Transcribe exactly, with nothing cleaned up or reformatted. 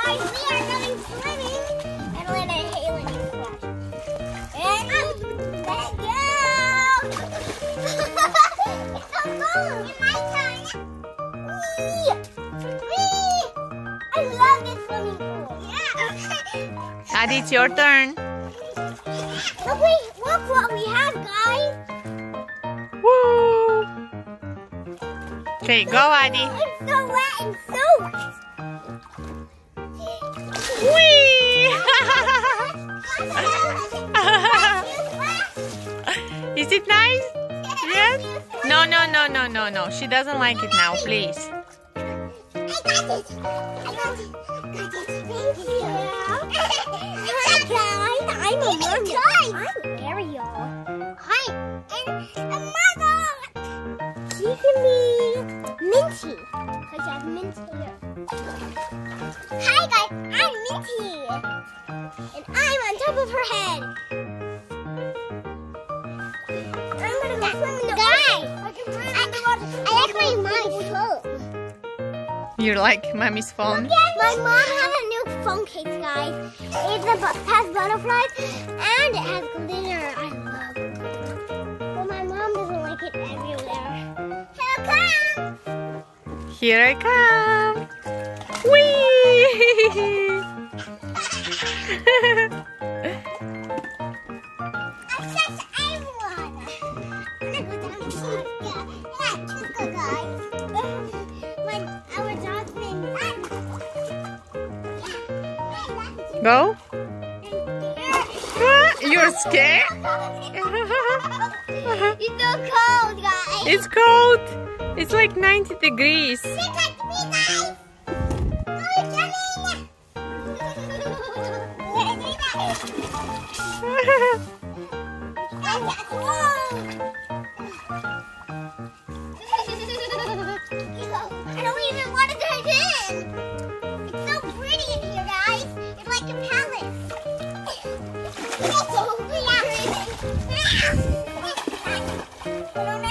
guys, we are going swimming. And let a Haley splash. And let go. It's so cool. It's my turn. Whee! Whee! I love this swimming pool. Yeah. Adi, it's your turn. Look, we, look what we have, guys. Woo! Okay, go, Adi. It's so wet and soaked. Whee! Is it nice? Yes? No, no, no, no, no, no. She doesn't like it now, please. I got it. I got it. Got it. Thank you. Hi guys, I'm a mom. I'm Ariel. Hi, and a mother. You can be Minty, because I have Minty here. Hi guys, I'm Minty, and I'm on top of her head. I'm gonna go swim in the water. I like my mom's phone. You like mommy's phone? My mom has a new phone case, guys. It has butterflies and it has glitter. I love it. But my mom doesn't like it everywhere. Here I come! Here I come! Whee! Access everyone! I'm gonna go down to yeah, yeah, let's go, guys. When our dog's been Go? You're scared? It's so cold, guys. It's cold. It's like ninety degrees. Look at me, guys. Oh, Johnny. I don't even want to dig in. It's so pretty in here, guys. It's like a palace. It's so pretty.